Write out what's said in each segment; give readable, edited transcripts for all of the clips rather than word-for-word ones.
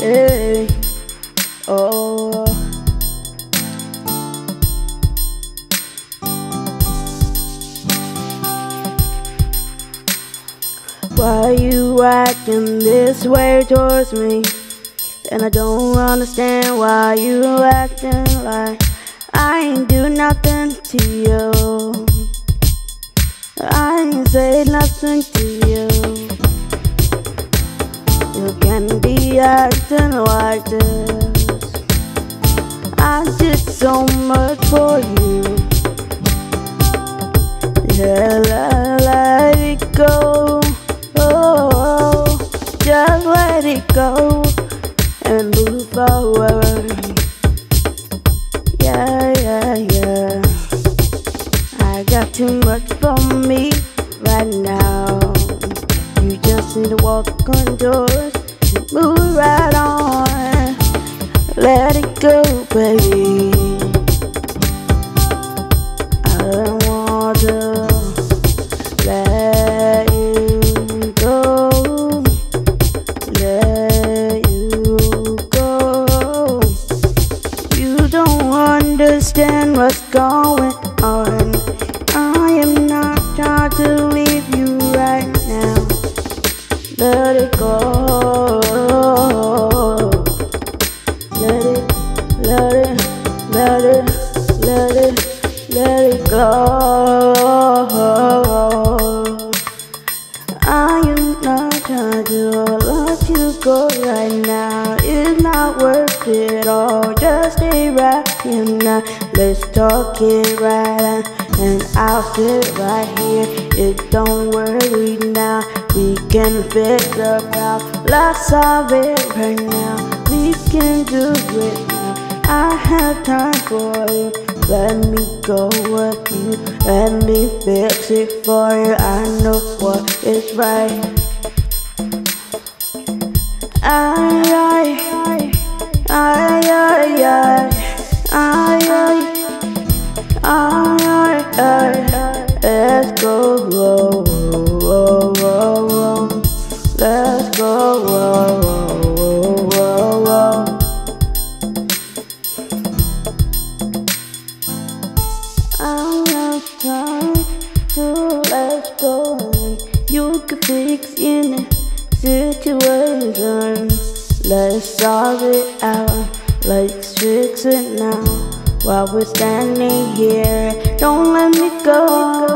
Hey, oh. Why you acting this way towards me? And I don't understand why you acting like I ain't do nothing to you. I ain't say nothing to you. You can't be acting like this. I did so much for you. Yeah, let it go. Oh, just let it go and move forward. Yeah, yeah, yeah. I got too much for me right now. You just need to walk on doors and move right on. Let it go, baby. I don't want to let you go. Let you go. You don't understand what's going on. I am not trying to leave you right now. Let it go. Let it, let it, let it, let it, let it go. I am not trying to let you go right now. It's not worth it all. Just stay right here now. Let's talk it right, and I'll sit right here. It don't worry now. We can figure out. Let's solve it right now. We can do it now. I have time for you. Let me go with you. Let me fix it for you. I know what is right. I, let's go, whoa, whoa, whoa, whoa. Let's go, whoa, whoa, whoa, whoa. I have time to let go, and you can fix any situation. Let's solve it out. Let's fix it now. While we're standing here, don't let me go.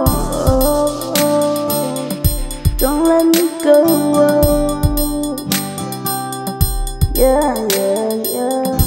Don't let me go. Yeah, yeah, yeah.